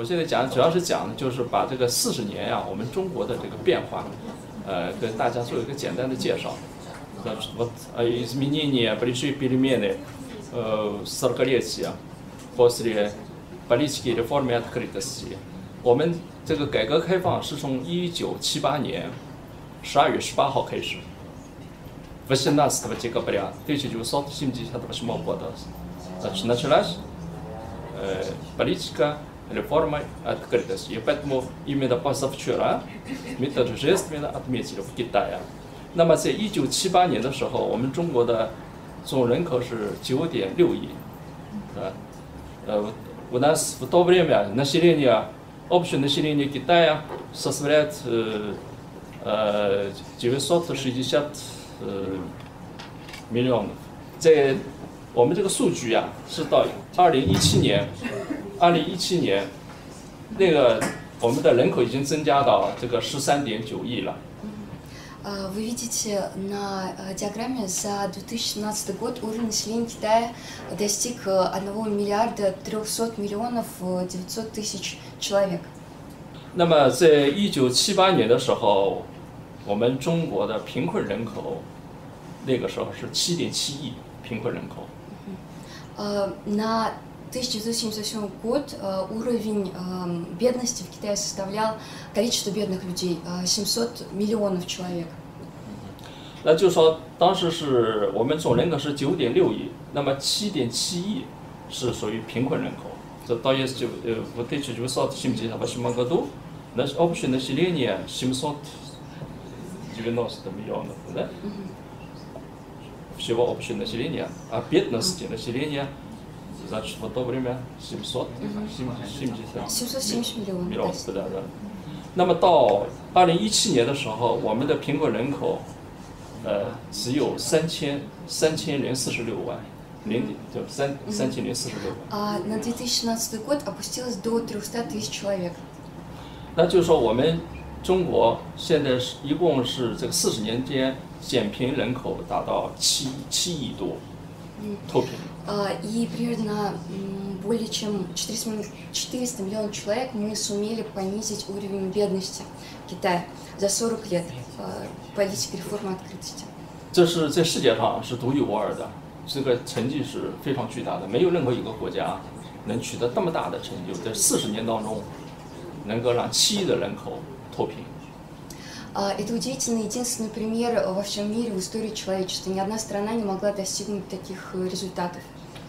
现在主要是讲就是把这个40年呀，我们中国的这个变化，跟大家做一个简单的介绍。Вот изменения большие перемены в 40-летия после политики реформы открытости。我们这个改革开放是从1978年12月18号开始。18 декабря 1978 года началась политика реформы открытости. И поэтому именно позавчера мы торжественно отметили в Китае。那么在1978年的时候，我们中国的总人口是9.6亿，у нас в то время население, общее население Китая составляет 960 миллионов。在我们这个数据啊，是到2017年，那个我们的人口已经增加到这个13.9亿了。 Вы видите на диаграмме за 2017 год уровень населения Китая достиг 1 миллиарда 300 миллионов 900 тысяч человек。 那么在1978年的时候，我们中国的贫困人口那个时候是7.7亿贫困人口。 На 1978 год уровень бедности в Китае составлял количество бедных людей 700 миллионов человек。 那就是说，当时是我们总人口是9.6亿，那么7.7亿是属于贫困人口。То есть в 1978 году общее население 790 миллионов, да? Всего общее население, а бедности населения, значит, в то время 770 миллионов。 да。那么到2017年的时候，我们的贫困人口，只有3046万。3046 万。На 2017 год опустилось до 300 тысяч человек。 那就是说，我们中国现在一共是这个40年间减贫人口达到7亿多，脱贫。 И примерно более чем 400 миллионов человек мы сумели понизить уровень бедности в Китае за 40 лет политики реформы открытости。 这是在世界上是独一无二的。这个成绩是非常巨大的，没有任何一个国家能取得这么大的成就，在40年当中能够让7亿的人口脱贫。 Это удивительный единственный пример во всем мире в истории человечества. Ни одна страна не могла достигнуть таких результатов。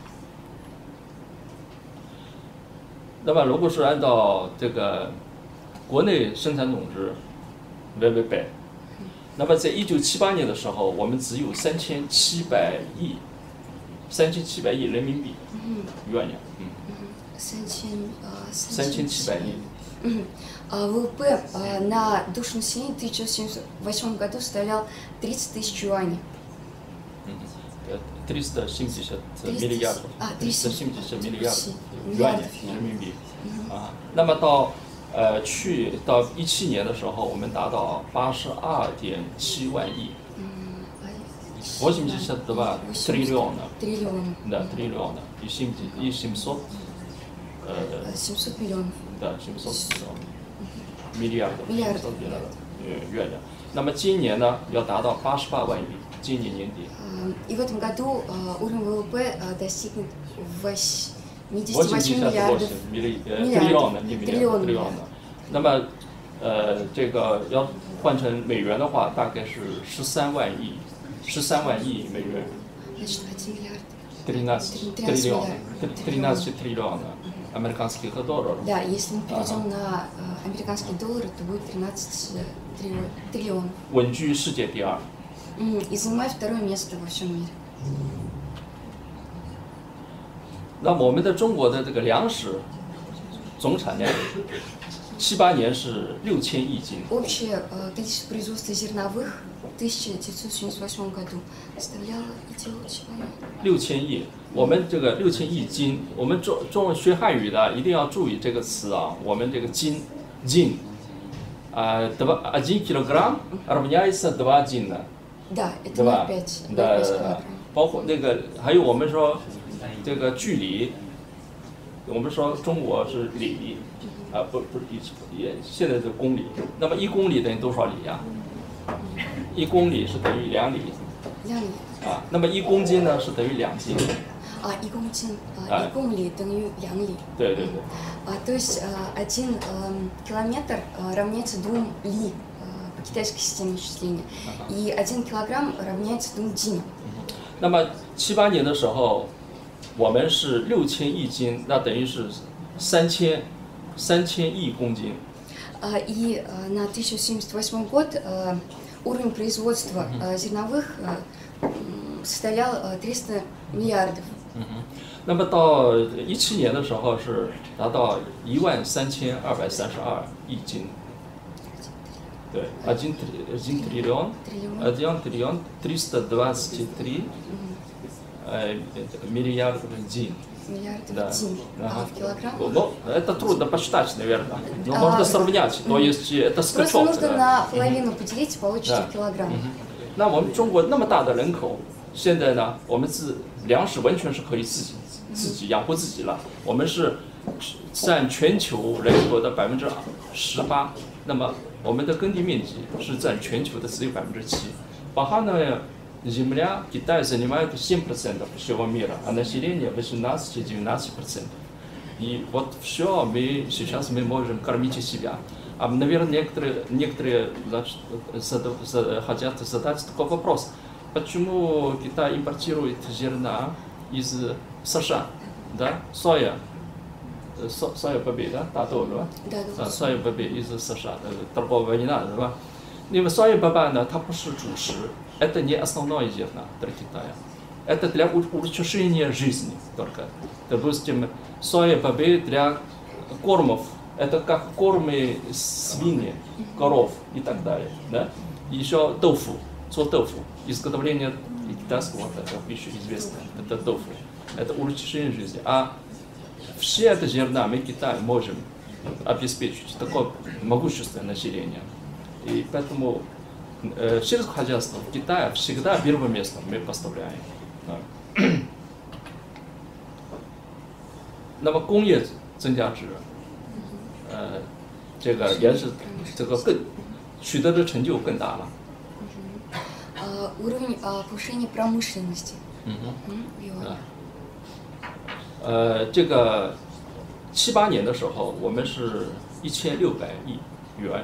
那么，如果是按照这个国内生产总值，ВВП，那么在1978年的时候，我们只有3700亿人民币元。3700亿。 ВВП на душу населения в 1978 году составлял 30 тысяч юаней。 370 миллиардов人民币。那么到17年的时候，我们达到82.7万亿。82 триллиона. Да, триллиона. И 700 миллионов. Да, 700 миллиардов元。那么今年呢，要达到88万亿，今年年底。 И в этом году уровень ВВП достигнет 88 миллиардов. триллиона。那么这个要换成美元的话，大概是13万亿美元。 Значит, 1 миллиард. 13 триллиона американских долларов. Да, если мы перейдем на американские доллары, то будет 13 триллионов. 稳居世界第2。 И занимает второе место во всем мире。 那么我们的中国的这个粮食总产量，78年是6000亿斤。 Общее количество производства зерновых в 1978 году составляло 6000亿。我们这个6000亿斤，我们中文学汉语的一定要注意这个词啊。我们这个斤，1 килограмм равняется 2 дина。 Да, это 0,5 килограмм。 包括那个还有我们说这个距离，我们说中国是里， 不是也现在是公里。那么1公里等于多少里呀？1公里是等于2里。 2里。 那么1公斤呢是等于2斤。 1公斤1公里等于2里。 对。 То есть 1 километр равняется 2 ли по китайской системе исчисления, и 1 килограмм равняется 2 динам. 那么7、8年的时候，我们是6000亿斤，那等于是3000亿公斤。 И на 1078 год уровень производства зерновых составлял 300 миллиардов. 那么到17年的时候是达到13232亿斤。对，1 триллион 323 миллиардов дин. Миллиардов дин. В килограммах? Ну, это трудно посчитать, наверное. Но можно сравнять. То есть это скачок. Просто нужно наполовину поделить, и получите в килограммах. 那我们中国那么大的人口，现在呢，我们粮食完全是可以自己养活自己了。我们是占全球人口的18%，那么我们的耕地面积是占全球的只有7%。Пахана земля Китай занимает 7% всего мира, а население 18-19%. И вот все сейчас мы можем кормить себя. А, наверное, некоторые хотят задать такой вопрос. Почему Китай импортирует зерна из США? Да? Соя бобы, да? Соя бобы из США, торговая война, да? 因为soya баба呢，它不是主食，это не основное зерно для Китая. Это для улучшения жизни только. Допустим, соя бобы для кормов, это как кормы свиньи, коров и так далее. Да? Еще тофу, тофу. Изготовление китайского пищи известно, это тофу. Это улучшение жизни. А все это зерна мы Китай можем обеспечить такое могущественное население. И поэтому сельское хозяйство в Китае всегда первое место мы поставляем. 那么工业增加值，这个也是这个更取得的成就更大了。 Уровень повышения промышленности. 这个7、8年的时候，我们是1600亿元。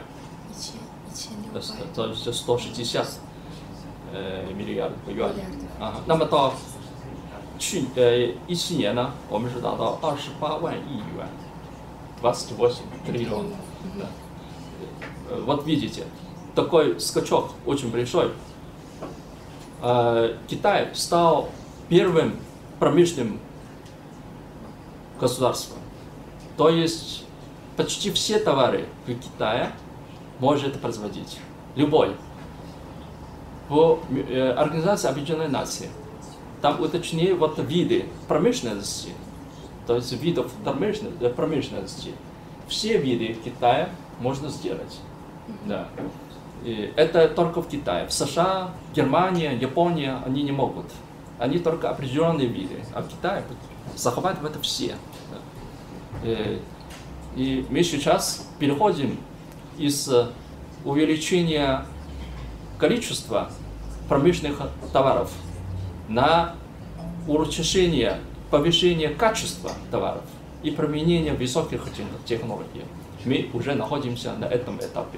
这160миллиардов юаней。那么到17年呢，我们是达到28万亿元，28 триллион。Вот видите, такой скачок очень большой. Китай стал первым промышленным государством. То есть почти все товары в Китае может производить любой. По Организации Объединенных Наций там уточнены вот виды промышленности, то есть видов промышленности. Все виды Китая можно сделать. Да. И это только в Китае. В США, Германия, Япония они не могут. Они только определенные виды. А в Китае захватывают все. И мы сейчас переходим из увеличения количества промышленных товаров на улучшение, повышение качества товаров и применение высоких технологий. Мы уже находимся на этом этапе.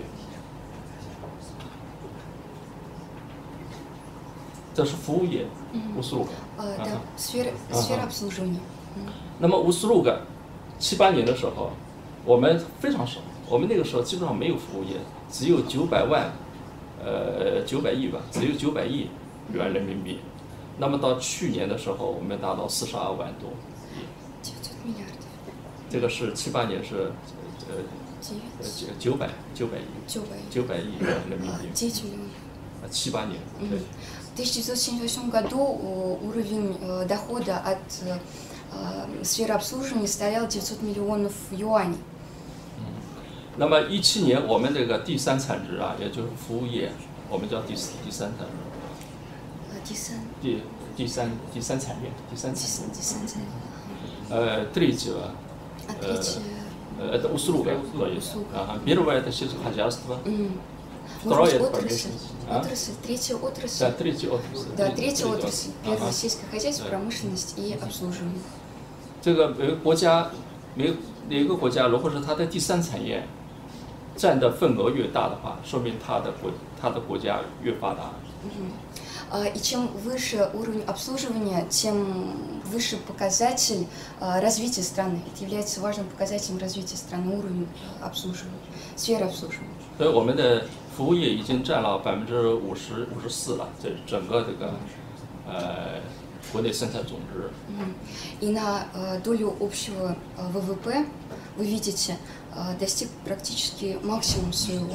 这是服务业，услуга. Да, сфера обслуживания. 那么услуга 7、8年的时候，我们非常少，我们那个时候基本上没有服务业，只有900亿吧，只有900亿元人民币。那么到去年的时候，我们达到42万多亿。这个是7、8年是900亿元人民币。 9 миллионов. 7、8年，对。 В 1978 году уровень дохода от сферы обслуживания составлял 900 миллионов юаней. 那么17年我们这个第三产值啊，也就是服务业，我们叫第三产值。第三产业。 第三产业。 третьего Это услуга, то есть. Ага. Первое это сельское хозяйство. Может Второе быть, это отрасль, промышленность. отрасль, третья отрасль. Да, третья отрасль. Да, третья отрасль. Первое Ага. сельское хозяйство, Да. промышленность и обслуживание. 这个国家每一个国家，如果是它的第三产业占的份额越大的话，说明它的国家越发达。 И чем выше уровень обслуживания, тем выше показатель развития страны. Это является важным показателем развития страны, уровень обслуживания, сферы обслуживания. 所以我们的服务业已经占了54%了，这整个这个国内生产总值。 И на долю общего ВВП, вы видите, достиг практически максимум своего.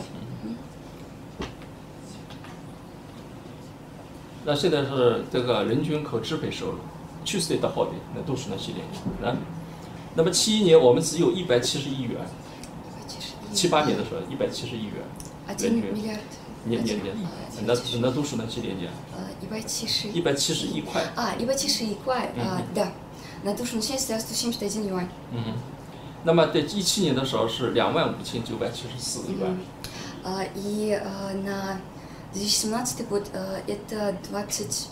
那现在是这个人均可支配收入，去岁的好的那都是那些年啊。那么71年我们只有170亿元，78年的时候170亿元， 1 миллиард. 年，那都是那些年间170亿块。 170亿块, да. На душу населения составляет 171 юань. 那么在17年的时候是25974元。 И на 2017 год это 25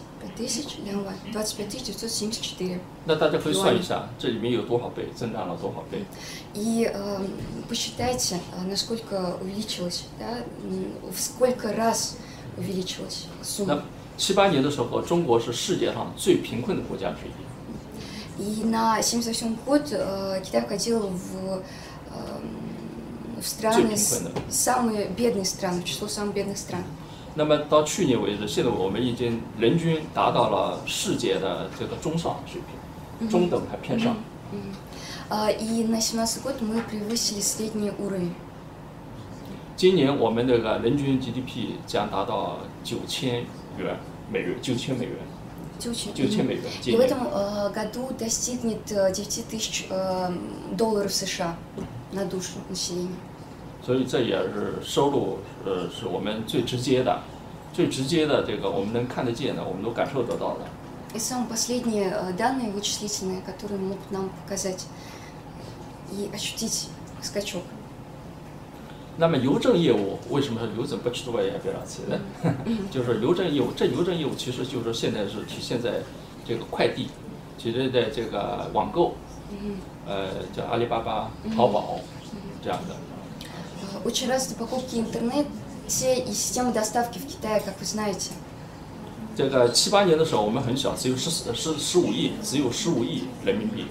974. 那大家可以算一下，这里面有多少倍，增长了多少倍？ И посчитайте, насколько увеличилось, да, в сколько раз увеличилась 那 сумма. 78年的时候，中国是世界上最贫困的国家之一。 И на 78 год Китай входил в страны, самые бедные страны, в число самых бедных стран. 那么到去年为止，现在我们已经人均达到了世界的这个中上水平，中等还偏上。 И на 17 год мы превысили средний уровень. 今年我们这个人均 GDP 将达到9000美元，9000美元。 9000美元。 И в этом году достигнет 9000 долларов США на душу населения. 所以这也是收入，是我们最直接的这个我们能看得见的，我们都感受得到的。 И самые последние данные вычислительные, которые могут нам показать и ощутить скачок. 那么邮政业务为什么是邮政不吃多也别让钱呢？就是邮政业务，这邮政业务其实就是现在是体现在这个快递，其实在这个网购，叫阿里巴巴、淘宝这样的。 Очень развиты покупки в интернете и системы доставки в Китае, как вы знаете. 这个78年的时候我们很小，只有15亿，只有15亿人民币。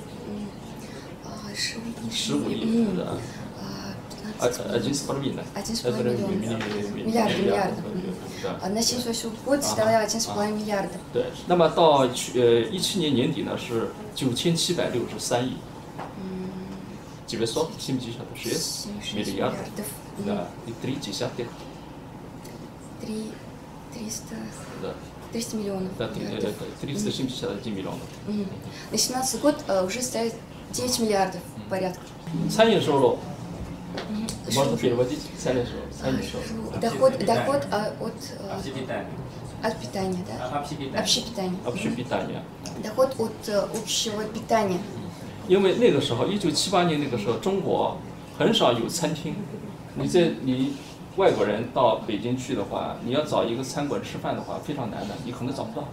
15亿的。 1,5 миллиарда. На 78 год составляла 1,5 миллиарда. 对，那么到17年年底呢是9763亿。996 миллиардов. Да, и 300. 300 миллионов. Да, 371 миллионов. На 17 год уже составит 9 миллиардов порядка. 餐饮收入можно переводить餐饮收入. Доход от питания, да? Общепитание. Общепитание. Доход от общего питания. 因为那个时候，1978年那个时候，中国很少有餐厅。你外国人到北京去的话，你要找一个餐馆吃饭的话，非常难的，你可能找不到。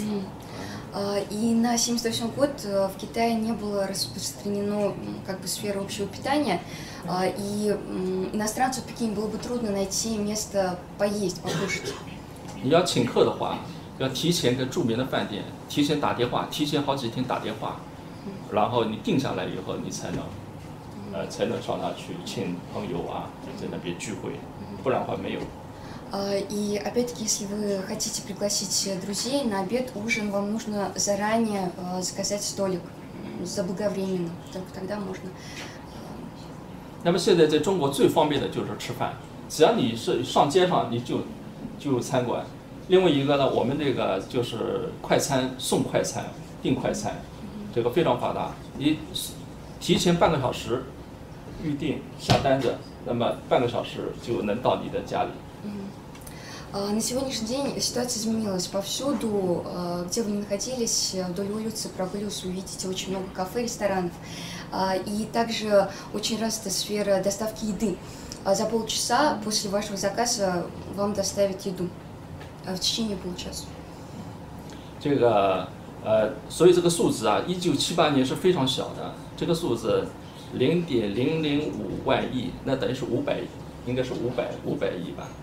И на 78 год в Китае не было распространено как бы сфера общего питания, и иностранцу в Пекине было бы трудно найти место поесть, покушать. 你要请客的话，要提前跟著名的饭店提前打电话，提前好几天打电话，然后你定下来以后，你才能上那去请朋友啊，在那边聚会，不然的话没有。 И опять-таки, если вы хотите пригласить друзей на обед, ужин, вам нужно заранее заказать столик заблаговременно, только тогда можно. 那么现在在中国最方便的就是吃饭，只要你是上街上，你就有餐馆。另外一个呢，我们这个就是快餐送快餐、订快餐，这个非常发达。你提前半个小时预定下单子，那么半个小时就能到你的家里。 На сегодняшний день ситуация изменилась повсюду, где вы ни находились, вдоль улицы прогуливались, вы видите очень много кафе, ресторанов. И также очень развита сфера доставки еды. За полчаса после вашего заказа вам доставят еду в течение получаса. 这个所以这个数字啊，1978年是非常小的，这个数字0.005万亿，那等于是500亿，应该是500亿吧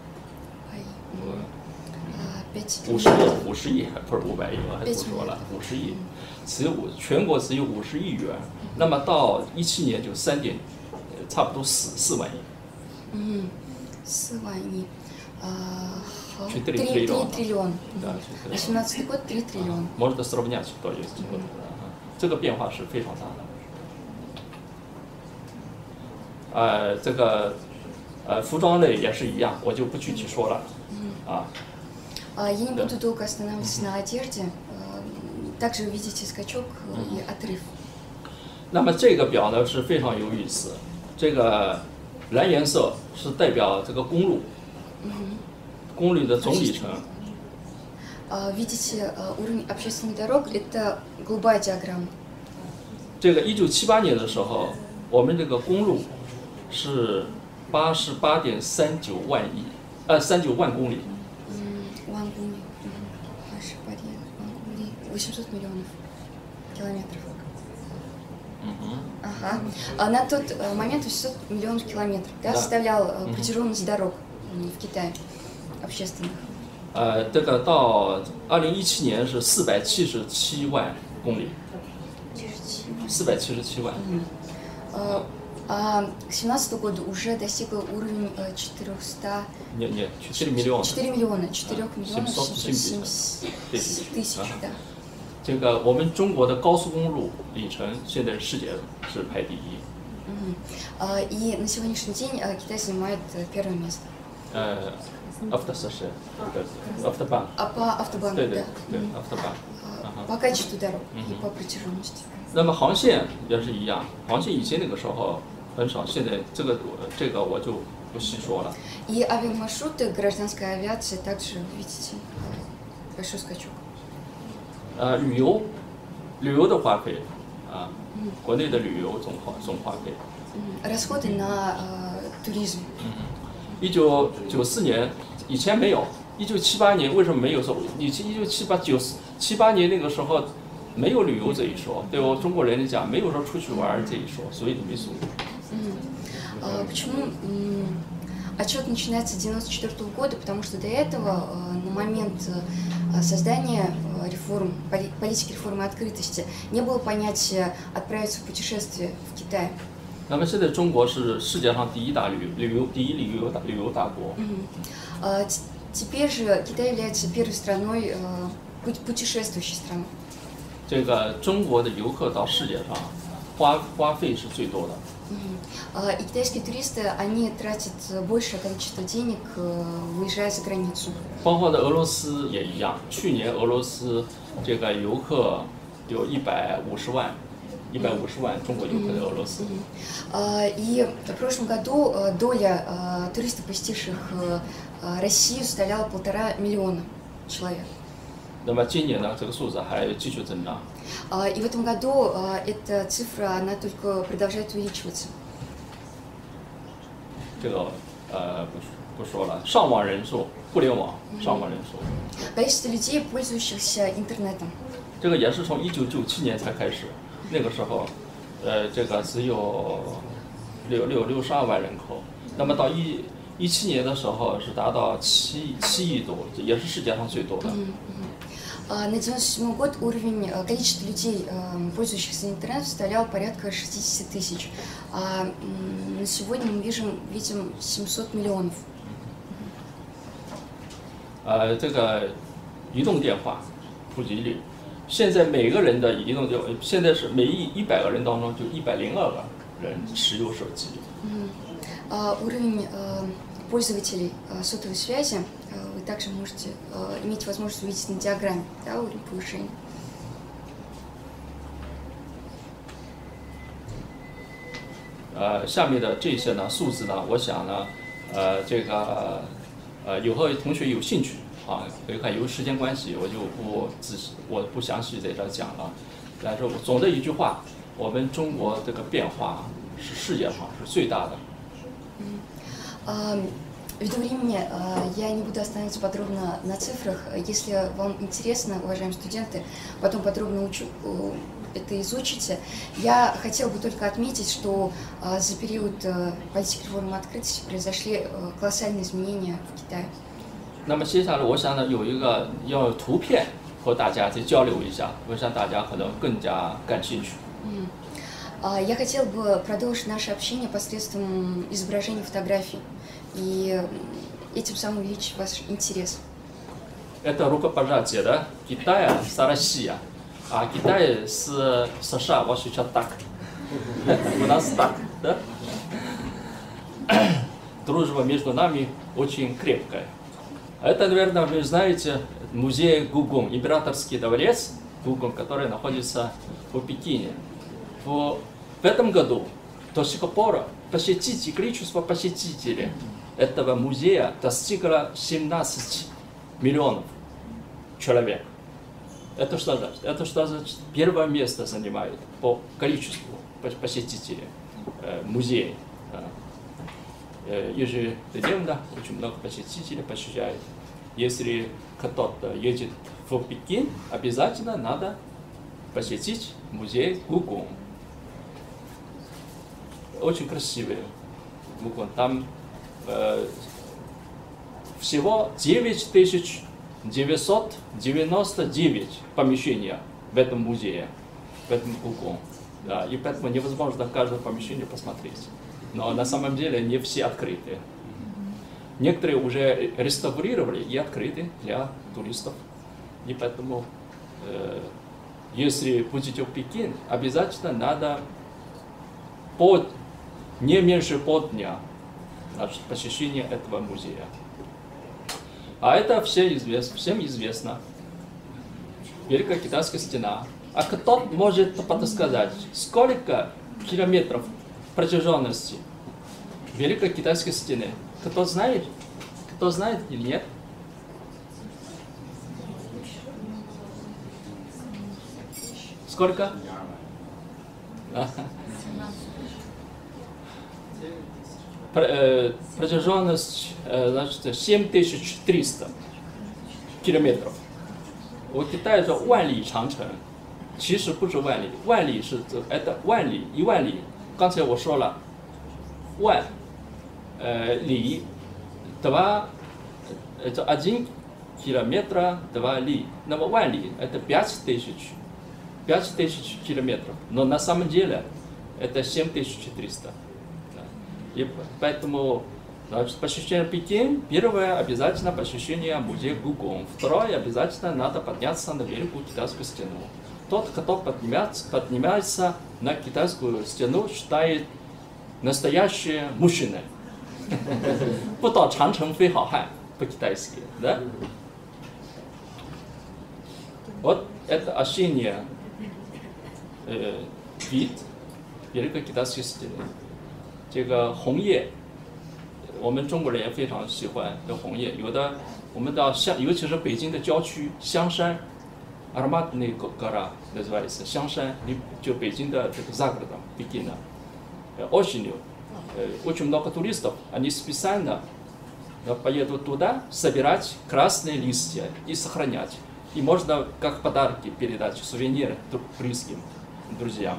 ？50亿不是500亿，我还多说了50亿，全国只有50亿元，那么到17年就差不多4万亿。 4万亿。 4 3 триллиона. триллиона. Да, 18 год 3 триллиона. Можно сравнять, что есть. 这个变化是非常大的。这个服装类也是一样，我就不具体说了。 Я не буду долго останавливаться на одежде. Также вы видите скачок и отрыв. 那么这个表呢是非常有意思，这个蓝颜色是代表这个公路。公里的总里程。 Видите уровень общественных дорог, это голубая диаграмма. 这个1978年的时候，我们这个公路是88.39万39万公里。 1 公里. 800 миллионов километров. Ага. На тот момент 800 миллионов километров, да, составлял протяженность дорог в Китае общественных. 这个到2017年是477万公里。477万。 А к 2017 году уже достигла уровень 400... Нет, 4 миллиона. 4 миллиона 770 тысяч, да. 这个我们中国的高速公路里程现在世界是排第一。 И на сегодняшний день Китай занимает первое место. Автосоше, автобан. По автобану, да. Да, автобан. По качеству дорог и по протяженности. 那么航线也是一样，航线以前那个时候很少，现在这个我就不细说了。 И авиамаршруты гражданской авиации также, видите, большой скачок. 旅游的花费国内的旅游总花费。 Расходы на туризм. 1994年以前没有，1978年为什么没有说？以前1978年那个时候没有旅游这一说，对我中国人来讲没有说出去玩这一说，所以没说。 Почему отчет начинается с 1994 года? Потому что до этого, на момент создания реформ, политики реформы открытости, не было понятия отправиться в путешествие в Китай. 那么现在中国是世界上第一旅游大国。 Теперь же Китай является первой страной, путешествующей страной. 这个中国的游客到世界上花费是最多的。 И китайские туристы, они тратят большее количество денег, выезжая за границу. 包括的俄罗斯也一样，去年俄罗斯这个游客有150万中国游客在俄罗斯。 И в прошлом году доля туристов, посетивших Россию, составляла 1,5 миллиона человек. 那么今年呢，这个数字还继续增长。 И в этом году эта цифра, она только продолжает увеличиваться. 这个不说了，上网人数，互联网上网人数。 Количество людей, пользующихся интернетом. 这个也是从1997年才开始，那个时候，这个只有62万人口。那么到17年的时候是达到7亿多，也是世界上最多的。 На 1997 год уровень количества людей, пользующихся интернетом, составлял порядка 60 тысяч. А на сегодня мы видим 700 миллионов. 这个移动电话普及率，现在每个人的移动电话，现在是每100个人当中就102个人使用手机。 Уровень пользователей сотовой связи вы также можете иметь возможность увидеть на диаграмме, да, уровень повышения. 下面的这些呢数字呢，我想呢，这个以后同学有兴趣可以看，由于时间关系，我不详细在这讲了。但是总的一句话， 我们中国这个变化是世界上是最大的。 Ввиду времени я не буду останавливаться подробно на цифрах. Если вам интересно, уважаемые студенты, потом подробно это изучите. Я хотела бы только отметить, что за период политики реформы открытости произошли колоссальные изменения в Китае. 那么接下来，我想呢有一个要图片和大家再交流一下，我想大家可能更加感兴趣。 Я хотела бы продолжить наше общение посредством изображения фотографий и этим самым увеличить ваш интерес. Это рукопожатие, да? Китая с Россией, а Китай с США, вот сейчас так. У нас так, да? Дружба между нами очень крепкая. Это, наверное, вы знаете, музей Гугун, императорский дворец Гугун, который находится в Пекине. В этом году до сих пор количество посетителей этого музея достигло 17 миллионов человек. Это что значит? Это что значит? Первое место занимает по количеству посетителей музея. Ежедневно очень много посетителей посещает. Если кто-то едет в Пекин, обязательно надо посетить музей Гугун. Очень красивый Гугун. Там всего 9999 помещений в этом музее, в этом Гугун. Да, и поэтому невозможно каждое помещение посмотреть. Но на самом деле не все открыты. Некоторые уже реставрировали и открыты для туристов. И поэтому, если будете в Пекин, обязательно надо не меньше полдня посещения этого музея. А это всем известно. Великая Китайская стена. А кто может подсказать, сколько километров протяженности Великой Китайской стены? Кто знает? Кто знает или нет? Сколько? Протяженность, значит, 7300 километров. У Китая же 万里长城，其实不是万里，万里是это 万里1万里。刚才我说了，里2это 1 километра 2 ли. 那么万里это 5000 километров. Но на самом деле это 7300. И поэтому, значит, посещение Пекин, первое обязательно посещение музея Гугун, второе обязательно надо подняться на Великую Китайскую стену. Тот, кто поднимается на Китайскую стену, считает настоящий мужчина. 不到长城非好汉 по-китайски, да? Вот это осенний вид Великой Китайской стены. 这个红叶，我们中国人也非常喜欢这红叶。有的我们到尤其是北京的郊区，香山 ароматная гора называется, 香山，就北京的这个Загородом, Пекина. Осенью очень много туристов, они специально поедут туда собирать красные листья и сохранять. И можно как подарки передать, сувениры близким, друзьям.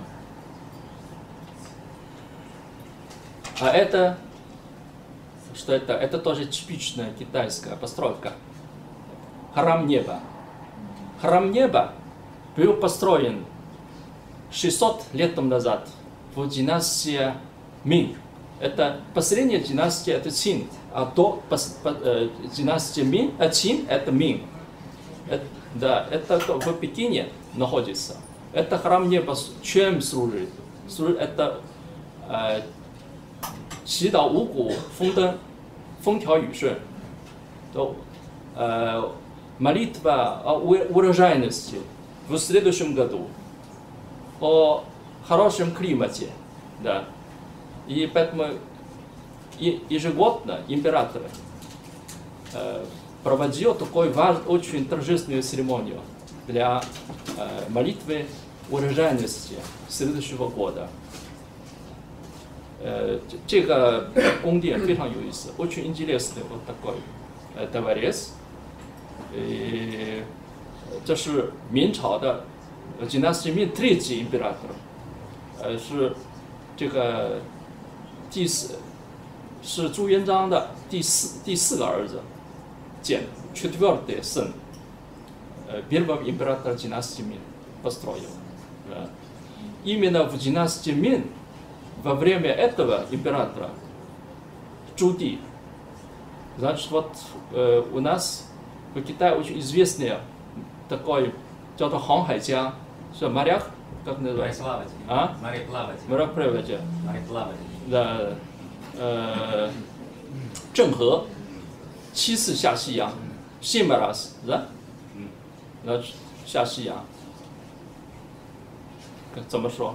А это, что это? Это тоже типичная китайская постройка. Храм неба. Храм неба был построен 600 лет назад в династии Мин. Это последняя династия, это Цин. А до династии Мин, Цин это Мин. Да, это в Пекине находится. Это храм неба чем служит? Это 祈祷五谷丰登，风调雨顺，то молитва о урожайности в следующем году, о хорошем климате, да. И поэтому ежегодно император проводил такой очень торжественную церемонию для молитвы урожайности следующего года.这个宫殿非常有意思，очень интересный вот такой дворец。这是明朝的dynasty Ming 3й император，是这个是朱元璋的第四个儿子建，четвертый сын первого императора династии Мин построил. Именно в династии Мин во время этого императора Чжу Ди, значит, вот у нас в Китае очень известный такой, 叫做航海家，是моряк, как называется? Мореплаватель. Да. 郑和7次下西洋，辛巴拉斯，是吧？下西洋，怎么说？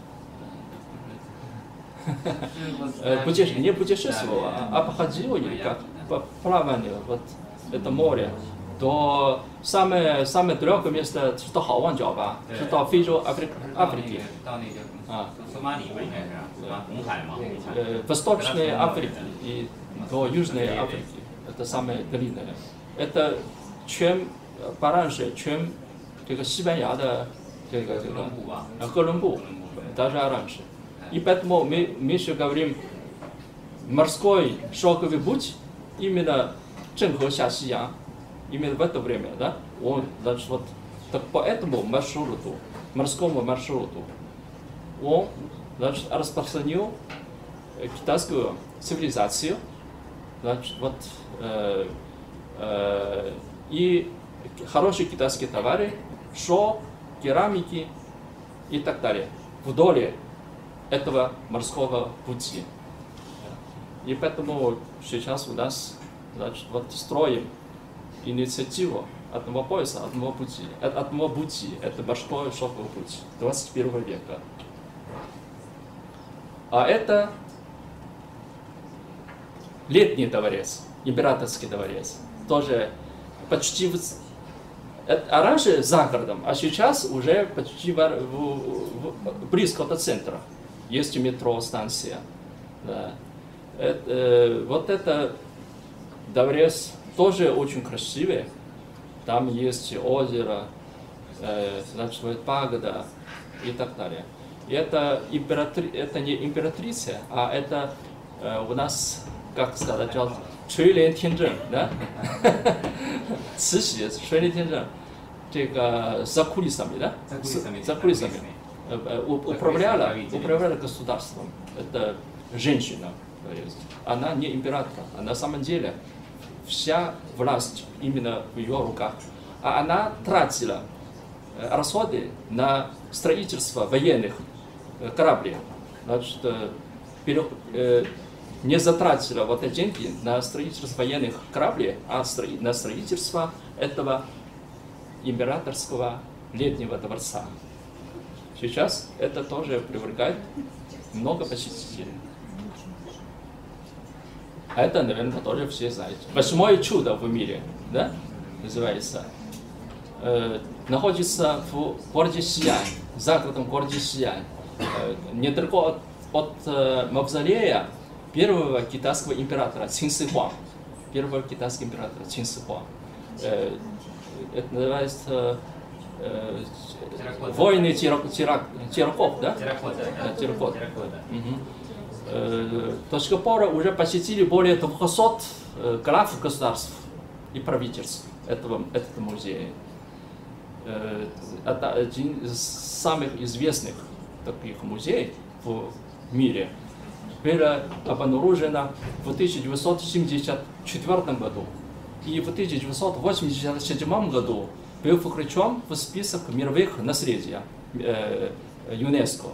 不解释，не будешь слова, обходил или как? Плавание, вот это море, до самое далекое место是到好望角吧？是到非洲、Африки。 到那个索马里吧，应该是红海嘛。 Восточной Африки и до Южной Африки. Это самое длинное. Это чем пораньше, чем 这个西班牙的哥伦布даже раньше. И поэтому мы еще говорим морской шелковый путь именно 郑和下西洋, именно в это время, да? Он, значит, вот так по этому маршруту, морскому маршруту, он, значит, распространил китайскую цивилизацию, значит, вот и хорошие китайские товары, шелк, керамики и так далее вдоль этого морского пути. И поэтому сейчас у нас, значит, вот строим инициативу одного пояса, одного пути, это морской шелковый путь 21 века. А это летний дворец, императорский дворец, тоже почти а раньше за городом, а сейчас уже почти близко от центра. Есть метро станция. Да. Вот это дворец тоже очень красивый. Там есть озеро, значит, пагода и так далее. И это не императрица, а это у нас, как сказать, 垂帘听政, да? 慈禧垂帘听政, 这个 за кулисами, да? За кулисами. Управляла государством. Это женщина. Она не император. А на самом деле вся власть именно в ее руках. А она тратила расходы на строительство военных кораблей. Значит, не затратила вот эти деньги на строительство военных кораблей, а на строительство этого императорского летнего дворца. Сейчас это тоже привлекает много посетителей. А это, наверное, тоже все знаете. 8-е чудо в мире, да, называется. Находится в городе Сиань, за городом городе Сиань, недалеко от мавзолея первого китайского императора Цин Си Хуang. Первого китайского императора Цин Си Хуang. Это называется войны терракот, да? Терракот. До сих пор уже посетили более 200 глав государств и правительств этого музея. Это один из самых известных таких музеев в мире. Было обнаружено в 1974 году и в 1987 году был включен в список мировых наследия ЮНЕСКО.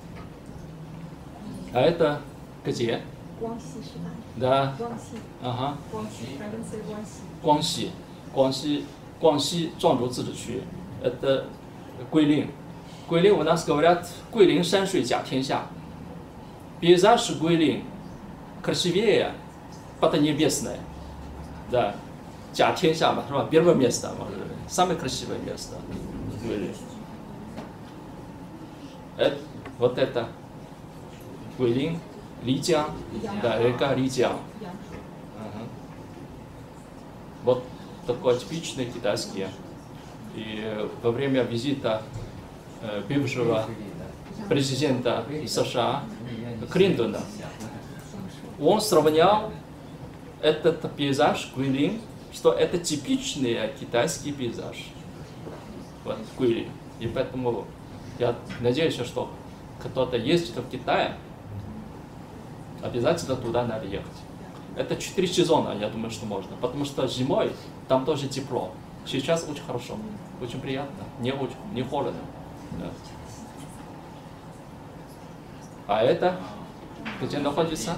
А это где? Гуанси,是吧? Да. Гуанси. Ага. Гуанси, провинция Гуанси. 广西壮族自治区 это 桂林. Гуйлин у нас говорят, Гуйлин山水甲天下. Пейзаж Гуйлин красивее поднебесное. Да. 甲天下嘛, 是吧? Первое место, самое красивое место. Вот это Гуйлинь, Лиjiang, да, река Лиjiang. Ага. Вот такой типичный китайский. И во время визита бывшего президента США Клинтона он сравнял этот пейзаж Гуйлинь, что это типичный китайский пейзаж. Вот Гуйлинь. И поэтому я надеюсь, что кто-то ездит в Китай, обязательно туда надо ехать. Это 4 сезона, я думаю, что можно. Потому что зимой там тоже тепло. Сейчас очень хорошо, очень приятно, не холодно. Да. А это где находится?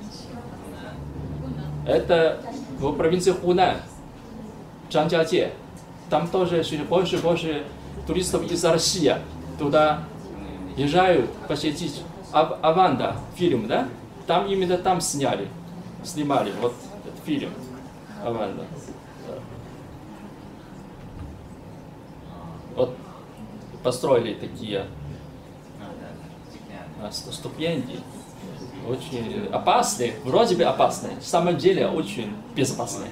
Это в провинции Хунань, Чжанjiajie. Там тоже больше туристов из России. Туда езжают посетить Аванда фильм, да? Там именно там снимали вот этот фильм Аванда. Вот построили такие ступеньки, очень опасные, вроде бы опасные, на самом деле очень безопасные.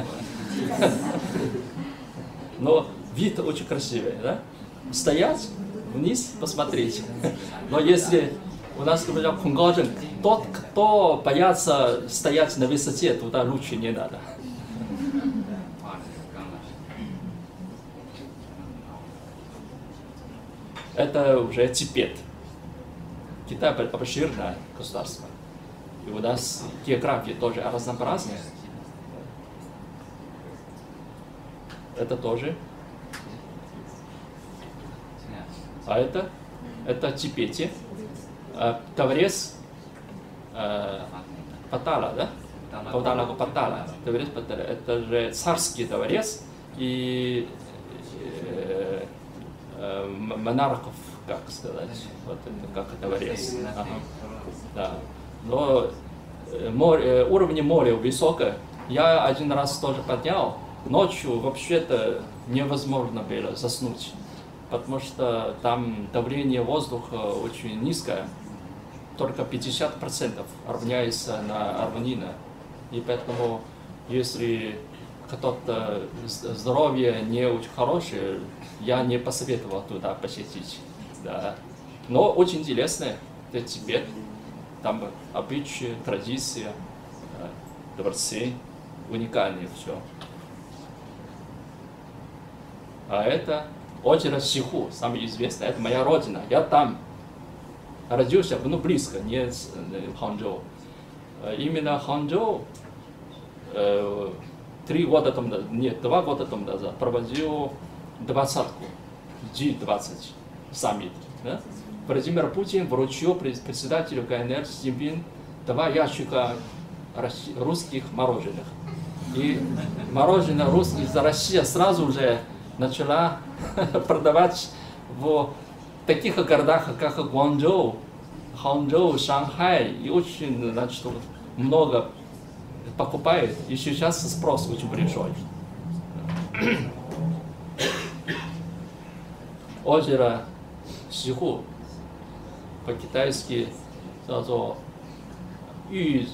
Но вид очень красивый, да? Стоять, вниз посмотреть. Но если у нас говорят кунгаджин, тот, кто боятся стоять на высоте, туда лучше не надо. Это уже Тибет. Китай обширное государство. И у нас география тоже разнообразная. Это тоже. А это Тибете. Таврес Паттала, да? Паттала. Таврес Паттала. Это же царский дворец и монархов, как сказать, вот это как дворец. Ага. Да. Но уровень моря высокий. Я один раз тоже поднял. Ночью вообще-то невозможно было заснуть, потому что там давление воздуха очень низкое, только 50% равняется на равнину. И поэтому, если кто-то здоровье не очень хорошее, я не посоветовал туда посетить. Да. Но очень интересно, это Тибет, там обычаи, традиции, дворцы, уникальные все. А это озеро Сиху, самое известное, это моя родина. Я там родился, ну близко, не в Ханчжоу. Именно Ханчжоу 3 года тому назад, нет, 2 года тому назад проводил 20-ку, G20 саммит. Да? Владимир Путин вручил председателю КНР Си Цзиньпин 2 ящика русских мороженых. И мороженое русских за Россия сразу же начала продавать в таких городах, как Гуанчжоу, Ханчжоу, Шанхай, и очень, значит, много покупает, и сейчас спрос очень большой. Озеро Сиху по-китайски 叫做玉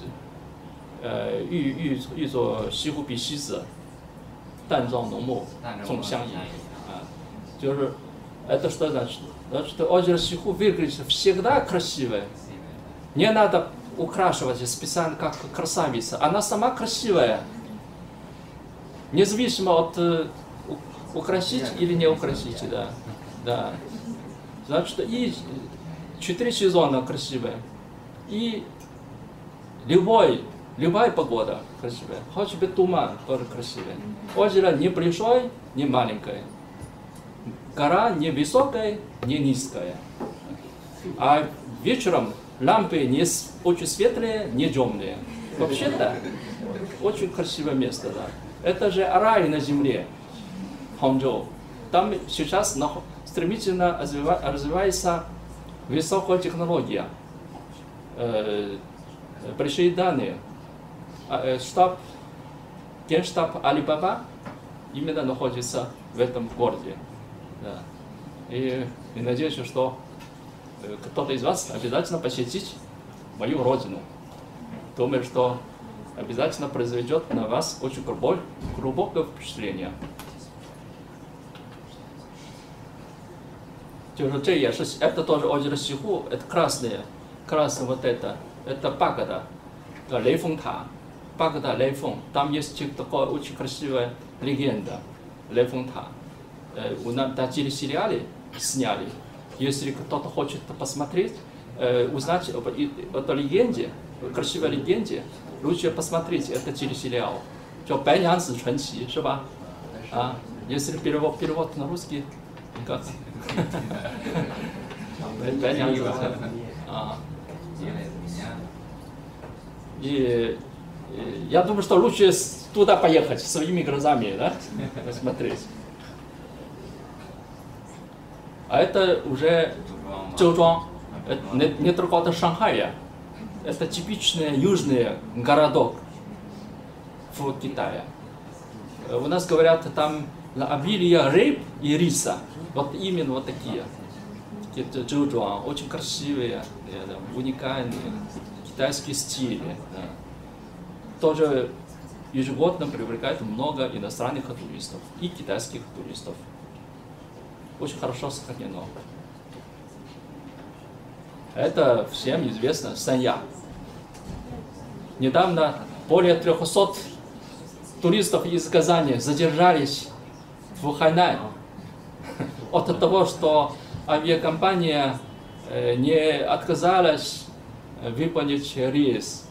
作西湖比西子，淡妆浓墨重相宜。就是это что значит? Значит, озеро Сиху выглядит всегда красивое. Не надо украшивать специально как красавица. Она сама красивая. Независимо от украсить или не украсить. Да. Да. Значит, и 4 сезона красивые. И любая погода красивая. Хоть бы туман тоже красивый. Озеро не большое, не маленькое. Гора не высокая, не низкая. А вечером лампы не очень светлые, не темные. Вообще-то очень красивое место, да. Это же рай на земле, Ханчжоу. Там сейчас стремительно развивается высокая технология. Большие данные. Генштаб Алибаба именно находится в этом городе. Да. И надеюсь, что кто-то из вас обязательно посетить мою родину. Думаю, что обязательно произведет на вас очень глубокое впечатление. Это тоже озеро Сиху, это красное вот это пагода, Лейфeng-та, пагода Лейфeng. Там есть такая очень красивая легенда, Лейфeng-та. У нас на телесериале сняли. Если кто-то хочет посмотреть, узнать об этой легенде, красивой легенде, лучше посмотреть этот телесериал. 叫《白娘子传奇》是吧？啊，если перевод на русский, как? 白娘子啊。И я думаю, что лучше туда поехать своими глазами, да, посмотреть. А это уже Чжоужуан, недалеко от Шанхая. Это типичный южный городок в Китае. У нас говорят, там обилие рыб и риса. Вот именно вот такие. Чжоужуан, очень красивые, уникальные, китайские стили. Тоже ежегодно привлекает много иностранных туристов и китайских туристов. Очень хорошо сохранено. Это всем известно Санья. Недавно более 300 туристов из Казани задержались в Хайнань от того, что авиакомпания не отказалась выполнить рейс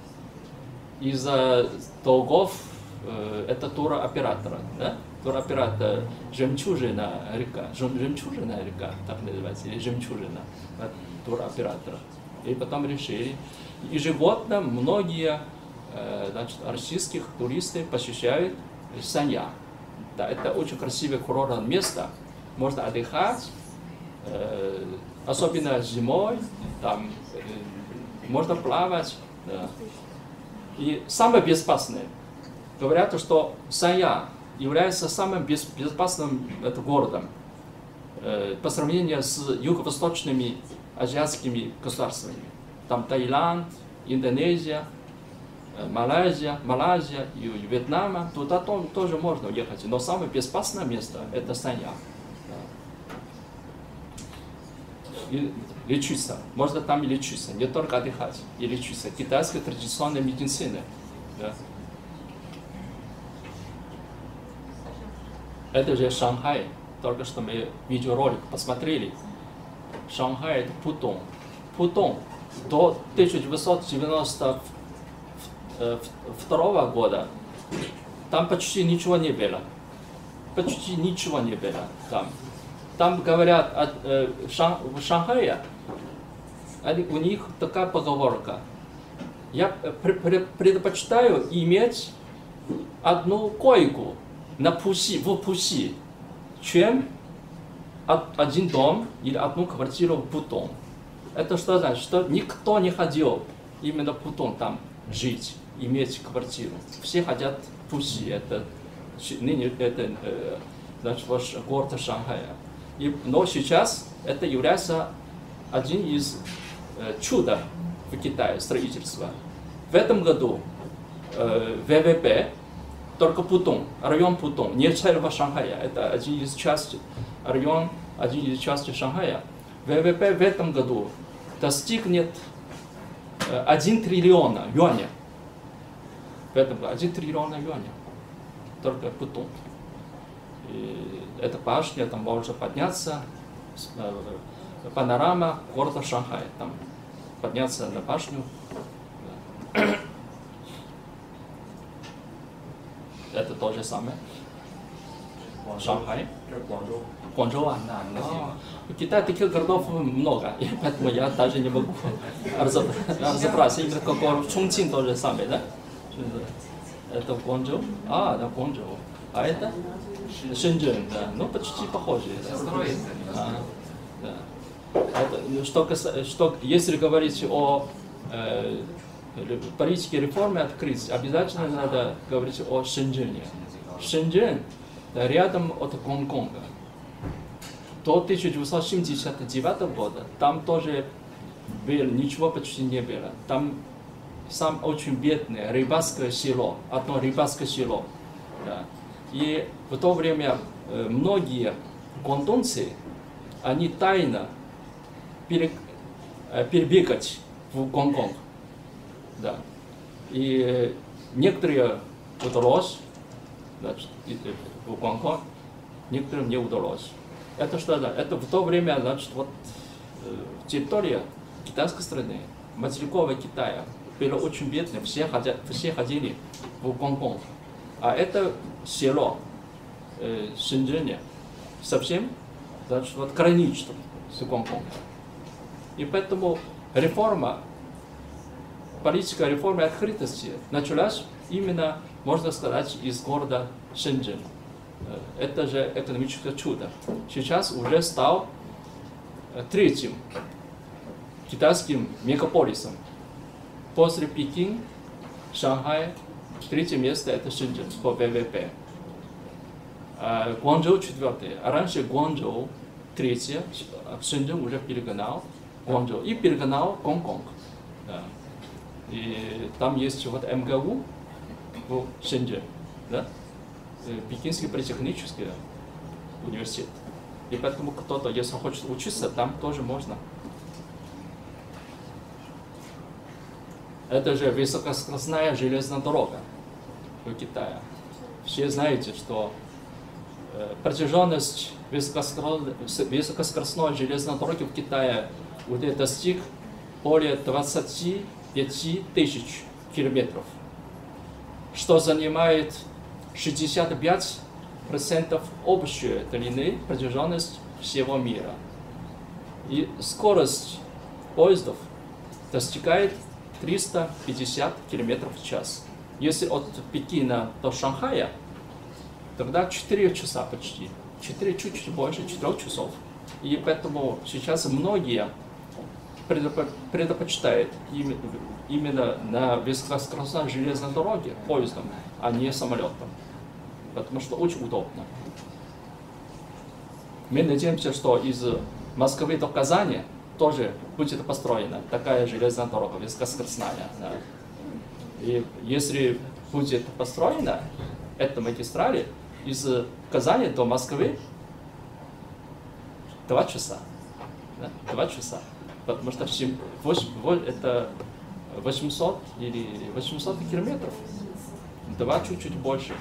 из-за долгов это туроператора. Да? Туроператор «Жемчужина река», так называется, или «Жемчужина» туроператора. И потом решили. Ежегодно многие российских туристов посещают Санья. Да, это очень красивое курортное место. Можно отдыхать, особенно зимой, там можно плавать. Да. И самое безопасное. Говорят, что Санья является самым безопасным городом по сравнению с юго-восточными азиатскими государствами. Там Таиланд, Индонезия, Малайзия и Вьетнам. Туда тоже можно уехать. Но самое безопасное место – это Санья. И лечиться. Можно там и лечиться. Не только отдыхать. И лечиться. Китайская традиционная медицина. Да. Это же Шанхай. Только что мы видеоролик посмотрели. Шанхай – это Путун. Путун до 1992 года там почти ничего не было. Почти ничего не было там. Там говорят в Шанхае, у них такая поговорка. Я предпочитаю иметь одну койку в Пуси, чем один дом или одну квартиру в Путун. Это что значит? Что никто не хотел именно в Путун там жить, иметь квартиру. Все хотят в Пуси. Это значит, город Шанхая. Но сейчас это является один из чудов в Китае строительства. В этом году ВВП только Путун, район Путун, не целого Шанхая, это один из частей Шанхая. ВВП в этом году достигнет 1 триллион юаней. В этом году 1 триллион юаней. Только Путун. И эта башня, там можно подняться, панорама города Шанхая, там подняться на башню. Это то же самое. Шанхай. Гуанчжоу. В Китае таких городов много, и поэтому я даже не могу разобраться. Именно как Чунцин то же самое, да? Это Гуанчжоу? А, да, Гуанчжоу. А это Шэньчжэнь, да, ну почти похоже. Да. Это, если говорить о политике реформы открыть, обязательно надо говорить о Шэньчжэне. Шэньчжэнь рядом от Гонконга. до 1979 года там тоже было, ничего почти не было. Там сам очень бедное рыбацкое село, одно рыбацкое село. Да. И в то время многие гуандунцы, они тайно перебегать в Гонконг. Да. И некоторые удалось, значит, в Гонконг, некоторым не удалось. Это что? Да? Это в то время, значит, вот территория китайской страны, материкового Китая, было очень бедно, все ходили в Гонконг. А это село Шэньчжэнь совсем, значит, вот граничит с Гонконгом. И поэтому политика реформы открытости началась именно, можно сказать, из города Шэньчжэнь. Это же экономическое чудо. Сейчас уже стал третьим китайским мегаполисом. После Пекина, Шанхая, третье место это Шэньчжэнь по ВВП. Гуанчжоу четвертое. А раньше Гуанчжоу третье, Шэньчжэнь уже перегнал Гуанчжоу и перегнал Гонконг. Да. И там есть вот МГУ в Шэньчжэнь, да? Пекинский политехнический университет. И поэтому кто-то, если хочет учиться, там тоже можно. Это же высокоскоростная железная дорога в Китае. Все знаете, что протяженность высокоскоростной железной дороги в Китае уже достиг более 25 тысяч километров, что занимает 65% общей длины протяженности всего мира. И скорость поездов достигает 350 км в час. Если от Пекина до Шанхая, тогда 4 часа почти. 4, чуть-чуть больше 4 часов. И поэтому сейчас многие предпочитают именно на высокоскоростной железной дороге поездом, а не самолетом. Потому что очень удобно. Мы надеемся, что из Москвы до Казани тоже будет построена такая железная дорога, высокоскоростная. Да. И если будет построена эта магистраль из Казани до Москвы 2 часа. Да, 2 часа. Потому что это 800 или 800 километров. 2 чуть-чуть больше.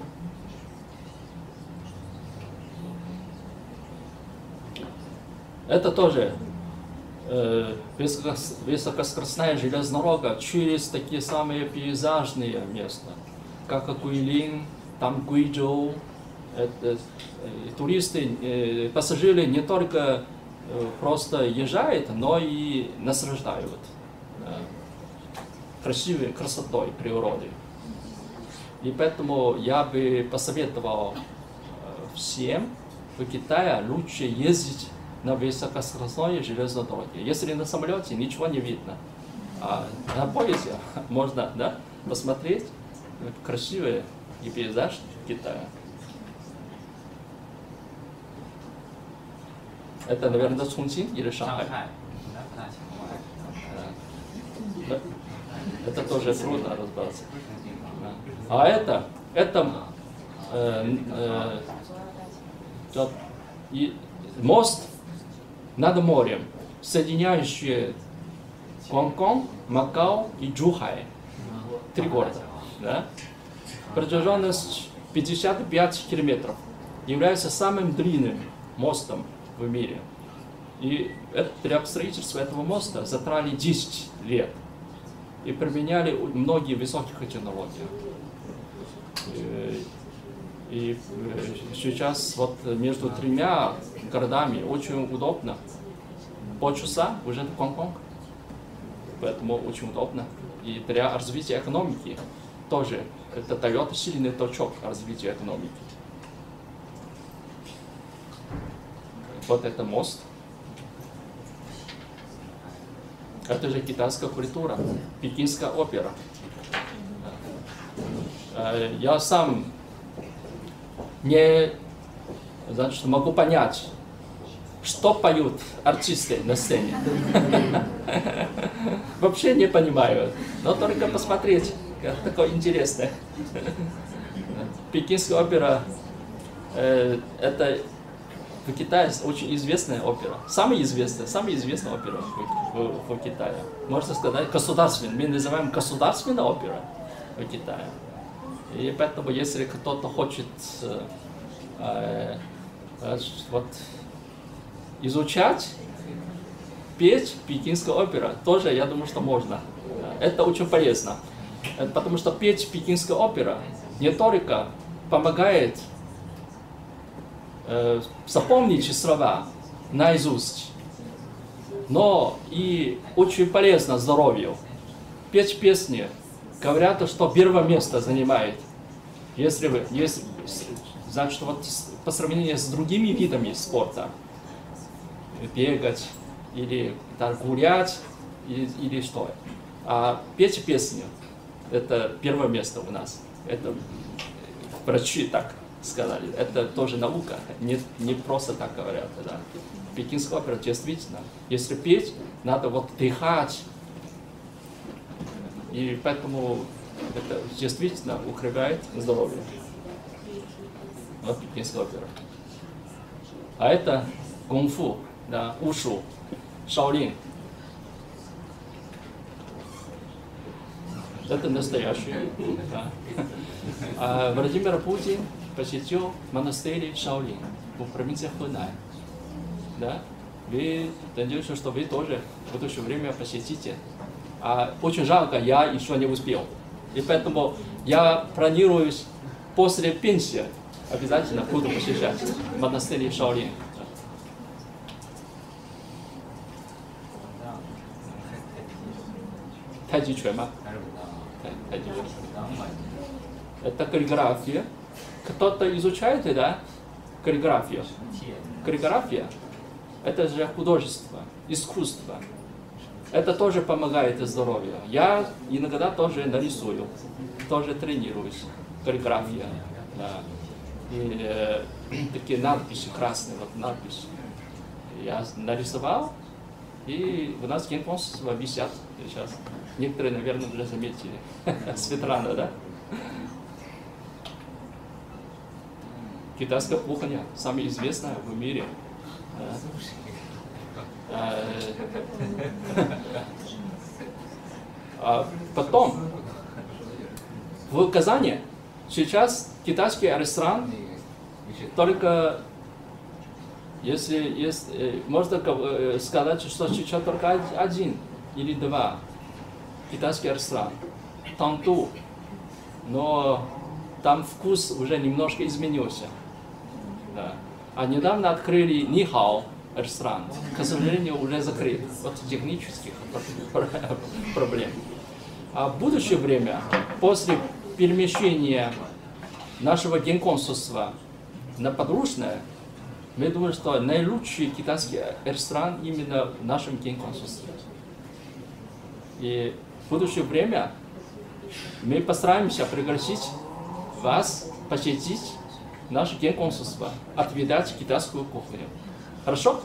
Это тоже высокоскоростная железная дорога через такие самые пейзажные места, как Гуйлинь, там Гуйчжоу. Туристы, пассажиры не только просто езжают, но и наслаждают красивой красотой природы. И поэтому я бы посоветовал всем в Китае лучше ездить на высокоскоростной железной дороге. Если на самолете ничего не видно, а на поезде можно, да, посмотреть красивый и пейзаж Китая. Это, наверное, Чунцин или Шанхай. Это тоже трудно разбираться. А это мост над морем, соединяющий Гонконг, Макао и Чжухай. 3 города. Да? Протяженность 55 километров. Является самым длинным мостом в мире. И для строительства этого моста затратили 10 лет. И применяли многие высокие технологии. И сейчас вот между 3 городами очень удобно. Полчаса уже в Гонконг. Поэтому очень удобно. И для развития экономики тоже это дает сильный толчок развития экономики. Вот это мост. Это же китайская культура, пекинская опера. Я сам не, значит, могу понять что поют артисты на сцене. Вообще не понимаю, но только посмотреть, как такое интересное. Пекинская опера это в Китае очень известная опера. Самая известная опера в Китае. Можно сказать, государственная. Мы называем государственная опера в Китае. И поэтому, если кто-то хочет вот, изучать, петь пекинскую оперу, тоже, я думаю, что можно. Это очень полезно. Потому что петь пекинскую оперу не только помогает запомнить слова наизусть, но и очень полезно здоровью. Петь песни, говорят, что первое место занимает. Значит, вот по сравнению с другими видами спорта, бегать или гулять или что. А петь песню — это первое место у нас. Это врачи так сказали. Это тоже наука, не просто так говорят. Да. Пекинская опера действительно, если петь, надо вот дыхать. И поэтому это действительно укрепляет здоровье. Вот пекинская опера. А это кунг-фу, да, ушу, шаолин. Это настоящее. Да. А Владимир Путин посетил монастырь Шаолин в провинции Хунань. Да? Вы, надеюсь, что вы тоже в будущее время посетите. А очень жалко, я еще не успел. И поэтому я планирую после пенсии обязательно буду посещать монастырь Шаолин. Тайчжуан吗？Это каллиграфия. Кто-то изучает, да? Каллиграфия. Каллиграфия – это же художество, искусство. Это тоже помогает здоровью. Я иногда тоже нарисую, тоже тренируюсь. Каллиграфия. Да. И такие надписи красные, вот надписи. Я нарисовал, и у нас генконсульства висят сейчас. Некоторые, наверное, уже заметили. Светлана, да? Китайская кухня, самая известная в мире. Потом, в Казани сейчас китайский ресторан только, если есть, можно сказать, что сейчас только один или два китайский ресторан. Танту, но там вкус уже немножко изменился. Да. А недавно открыли Нихао ресторан. К сожалению, уже закрыт от технических проблем. А в будущее время, после перемещения нашего генконсульства на Подружное, мы думаем, что наилучший китайский ресторан именно в нашем генконсульстве. И в будущее время мы постараемся пригласить вас посетить наше генконсульство, отведать китайскую кухню. Хорошо?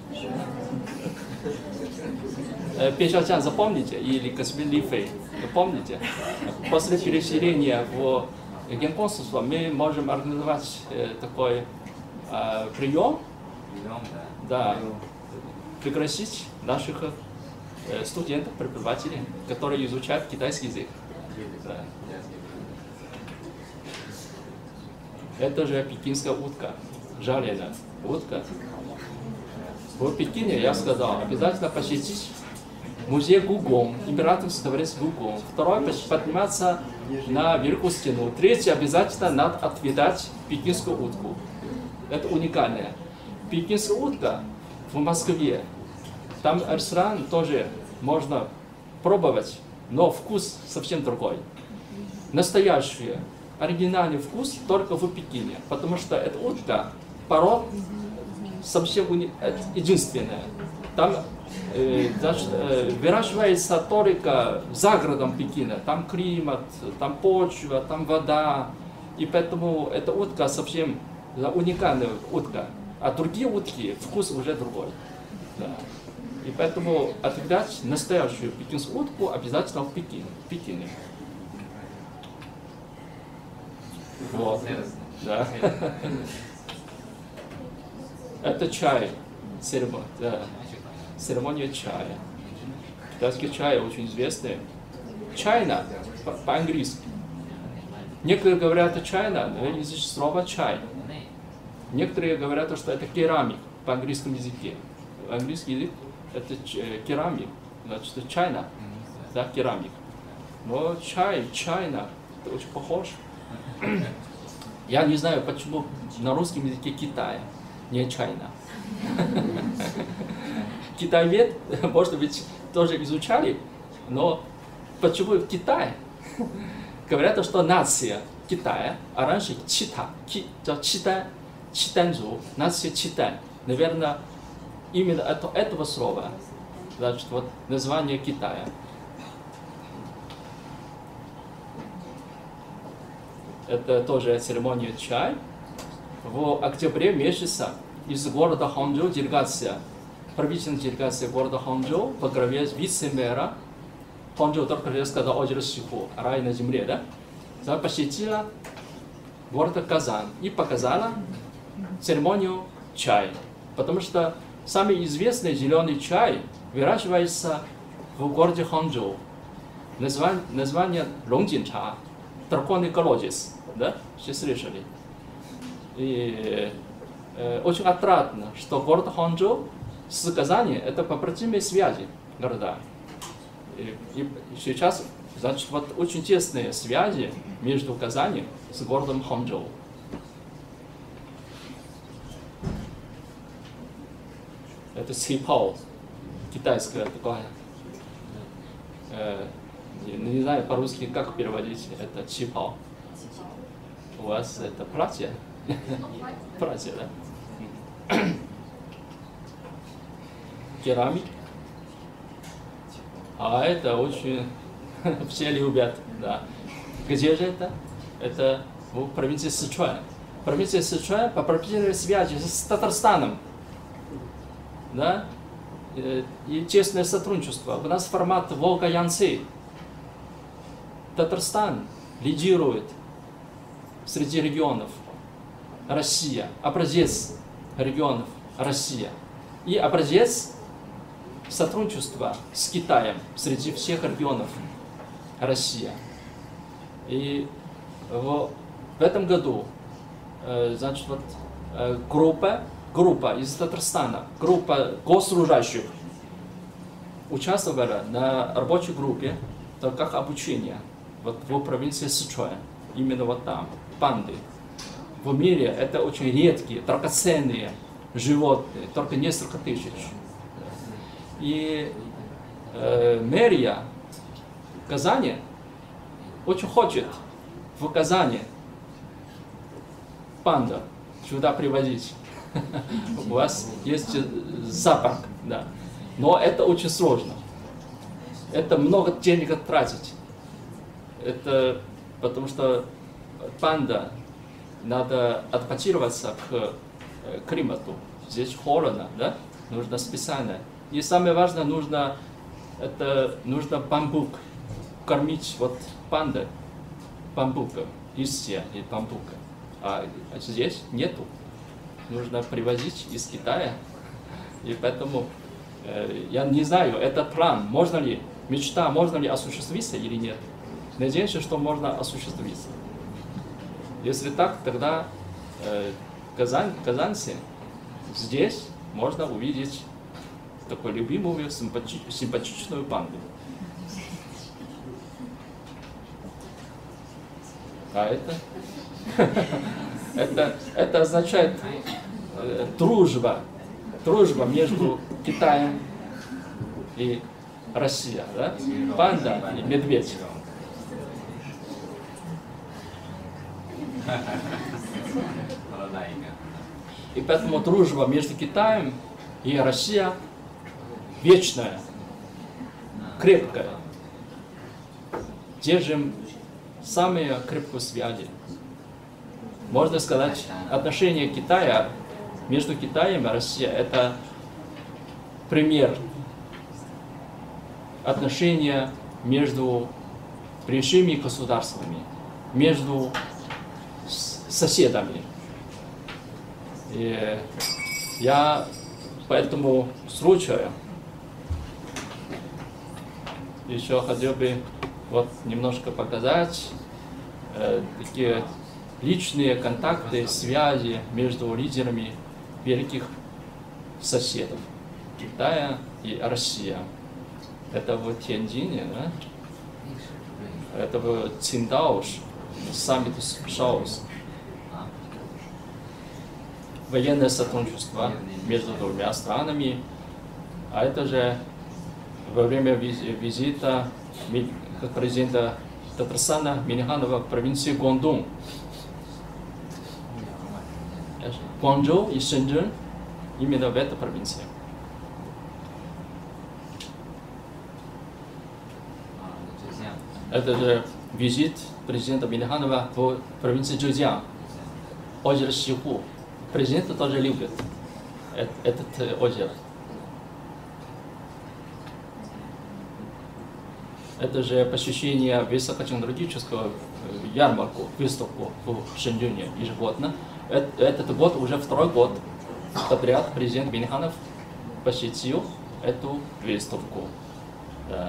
Пешачан запомните, или господин Ли Фэй, помните? После переселения в генконсульство мы можем организовать такой прием, да, пригласить наших студентов, преподавателей, которые изучают китайский язык. Да. Это же пекинская утка, жареная утка. В Пекине, я сказал, обязательно посетить музей Гугong, императорский дворец Гугong. Второе, подниматься на Великую стену. Третье, обязательно надо отведать пекинскую утку. Это уникальное. Пекинская утка в Москве. Там ресторан тоже можно пробовать, но вкус совсем другой. Настоящий, оригинальный вкус только в Пекине, потому что эта утка, пород совсем единственная. Там значит, выращивается только за городом Пекина. Там климат, там почва, там вода. И поэтому эта утка совсем уникальная утка. А другие утки, вкус уже другой. Да. И поэтому отведать настоящую пекинскую утку обязательно в Пекине. Вот. Да. Это чай. Церемония чая. Китайский чай очень известный. Чайна по-английски. Некоторые говорят чайна, из слова чай. Некоторые говорят, что это керамик по английскому языке. Английский язык это керамик, значит чайна, да, керамик. Но чай, чайна, это очень похож. Я не знаю, почему на русском языке Китая, не чайна. Китаевед, может быть, тоже изучали, но почему в Китае? Говорят, что нация Китая, а раньше Чита, Читанзу, нация Читань. Наверное, именно этого слова, значит, вот название Китая. Это тоже церемония чай. В октябре месяце из города Ханчжоу делегация, правительственная делегация города Ханчжоу во главе вице-мэра Ханчжоу, только рассказал озеро Сиху, рай на земле, да? Она посетила город Казань и показала церемонию чай. Потому что самый известный зеленый чай выращивается в городе Ханчжоу. Название Лонgjincha, драконий колодец, да? Все слышали. И очень отрадно, что город Ханчжоу с Казани это побратимые связи города. И сейчас, значит, вот очень тесные связи между Казани с городом Ханчжоу. Это сипао, китайское такое. Не знаю по-русски, как переводить это чипао. У вас это платье? Платье, да? Керамик. А это очень все любят, да. Где же это? Это в провинции Сычуань. Провинция Сычуань по прописанной связи с Татарстаном. Да? И тесное сотрудничество. У нас формат Волга-Янцзы. Татарстан лидирует среди регионов. Россия. Образец регионов. Россия. И образец сотрудничества с Китаем среди всех регионов. Россия. И в этом году, значит, вот группа из Татарстана, группа госслужащих участвовала на рабочей группе, как обучение вот в провинции Сычуань, именно вот там, панды. В мире это очень редкие, драгоценные животные, только несколько тысяч. И мэрия Казани очень хочет в Казани панда сюда привозить. У вас есть зоопарк, да. Но это очень сложно. Это много денег тратить. Это потому что панда надо адаптироваться к климату. Здесь холодно, да? Нужно специально. И самое важное, нужно бамбук. Кормить вот панда бамбуком, листья и бамбука. А здесь нету. Нужно привозить из Китая. И поэтому я не знаю, этот план, можно ли, мечта, можно ли осуществиться или нет. Надеюсь, что можно осуществиться. Если так, тогда казанцы здесь можно увидеть такую любимую, симпатичную панду. А это означает дружба между Китаем и Россией, да? Панда и медведь. И поэтому дружба между Китаем и Россией вечная, крепкая. Держим самые крепкие связи. Можно сказать, отношения Китая между Китаем и Россией это пример отношения между большими государствами, между соседами. И я по этому случаю еще хотел бы вот немножко показать такие личные контакты, связи между лидерами великих соседов Китая и России. Это в Тяньцзине, да? Это в Циндаош, саммит Шаос. Военное сотрудничество между двумя странами. А это же во время визита президента Татарстана Миниханова в провинции Гуандун. Гуанчжоу и Шэньчжэнь именно в этой провинции. Это же визит президента Миниханова в провинции Чжэцзян, озеро Сиху. Президент тоже любит этот озеро. Это же посещение высокотехнологического ярмарку, выставку в Шэньчжэне ежегодно. Этот год уже второй год подряд президент Миниханов посетил эту выставку. Да.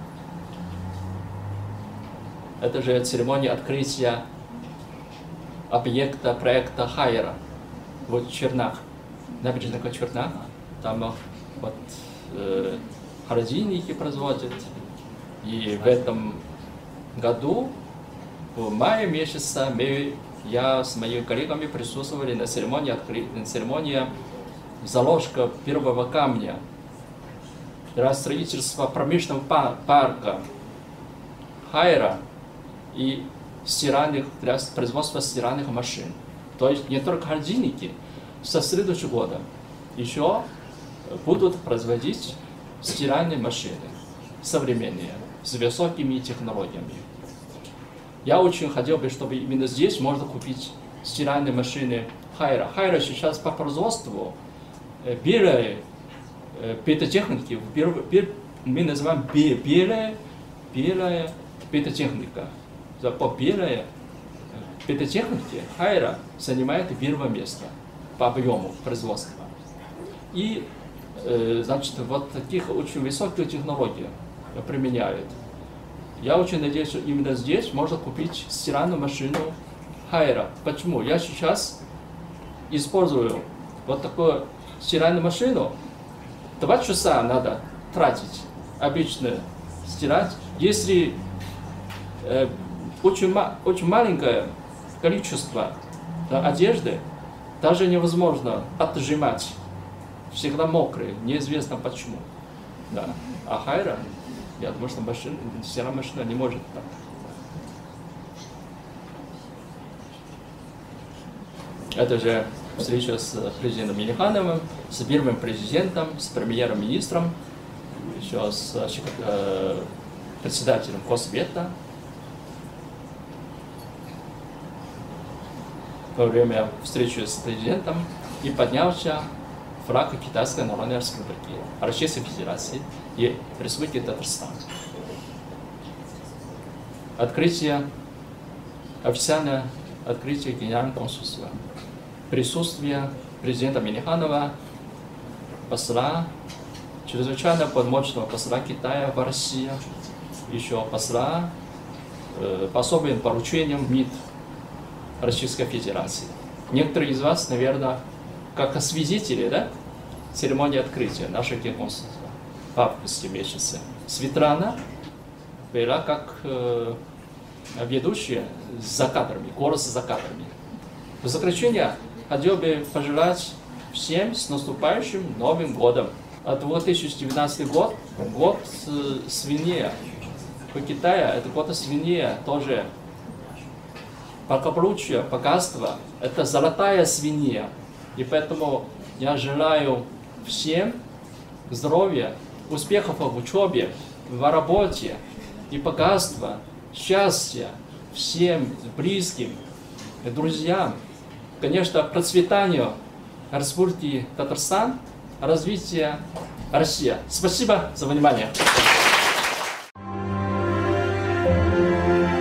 Это же церемония открытия объекта проекта Хайера в Чернах, набережных Чернах. Там вот холодильники производят. И в этом году, в мае месяце, я с моими коллегами присутствовали на церемонии заложка первого камня для строительства промышленного парка Хайера и для производства стиральных машин. То есть не только холодильники, со следующего года еще будут производить стиральные машины современные, с высокими технологиями. Я очень хотел бы, чтобы именно здесь можно купить стиральные машины Хайера. Хайера сейчас по производству белой петотехники, мы называем белая петотехника. По белой петотехнике Хайера занимает первое место по объему производства. И значит, вот таких очень высоких технологий применяют. Я очень надеюсь, что именно здесь можно купить стиральную машину Хайера. Почему? Я сейчас использую вот такую стиральную машину. 2 часа надо тратить обычно стирать. Если очень маленькое количество одежды, даже невозможно отжимать. Всегда мокрые, неизвестно почему. Да. А Хайера, я думаю, что стиральная машина не может так. Это же встреча с президентом Минихановым, с первым президентом, с премьер-министром, еще с председателем Госсовета. Во время встречи с президентом и поднялся флаг Китайской Народной Республики, Российской Федерации и Республики Татарстан. Официальное открытие Генерального консульства. Присутствие президента Миниханова, посла, чрезвычайно полномочного посла Китая в России, еще посла по особым поручениям МИД Российской Федерации. Некоторые из вас, наверное, как свидетели, да, церемонии открытия нашего консульства в августе месяце. Светлана была как ведущая за кадрами, голос за кадрами. В заключение хотел бы пожелать всем с наступающим Новым годом. 2019 год, год свиньи. В Китае это год свиньи тоже. Благополучие, богатство – это золотая свинья. И поэтому я желаю всем здоровья, успехов в учебе, в работе и богатства, счастья всем близким, друзьям, конечно, процветанию Республики Татарстан, развитие России. Спасибо за внимание.